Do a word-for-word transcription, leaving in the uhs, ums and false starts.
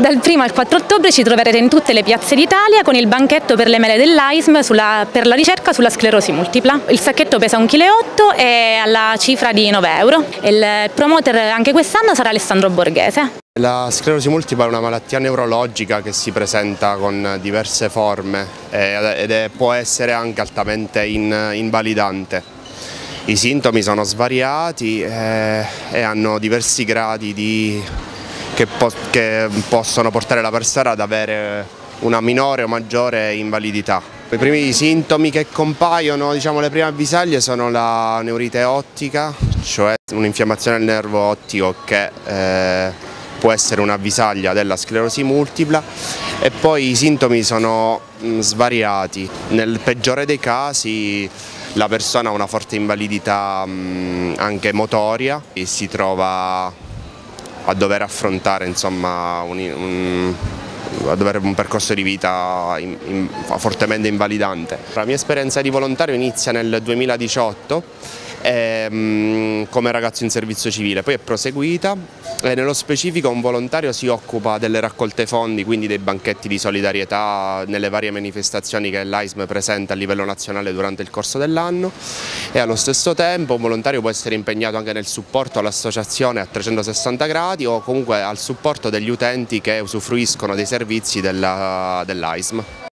Dal primo al quattro ottobre ci troverete in tutte le piazze d'Italia con il banchetto per le mele dell'A I S M sulla, per la ricerca sulla sclerosi multipla. Il sacchetto pesa un chilo e otto e ha la cifra di nove euro. Il promoter anche quest'anno sarà Alessandro Borghese. La sclerosi multipla è una malattia neurologica che si presenta con diverse forme ed è, può essere anche altamente in, invalidante. I sintomi sono svariati e, e hanno diversi gradi di, che, po che possono portare la persona ad avere una minore o maggiore invalidità. I primi sintomi che compaiono, diciamo le prime avvisaglie, sono la neurite ottica, cioè un'infiammazione del nervo ottico che eh, può essere un'avvisaglia della sclerosi multipla, e poi i sintomi sono mh, svariati. Nel peggiore dei casi la persona ha una forte invalidità mh, anche motoria e si trova a dover affrontare insomma, un, un, a dover un percorso di vita in, in, fortemente invalidante. La mia esperienza di volontario inizia nel duemiladiciotto e, come ragazzo in servizio civile, poi è proseguita e nello specifico un volontario si occupa delle raccolte fondi, quindi dei banchetti di solidarietà nelle varie manifestazioni che l'A I S M presenta a livello nazionale durante il corso dell'anno, e allo stesso tempo un volontario può essere impegnato anche nel supporto all'associazione a trecentosessanta gradi o comunque al supporto degli utenti che usufruiscono dei servizi dell'A I S M.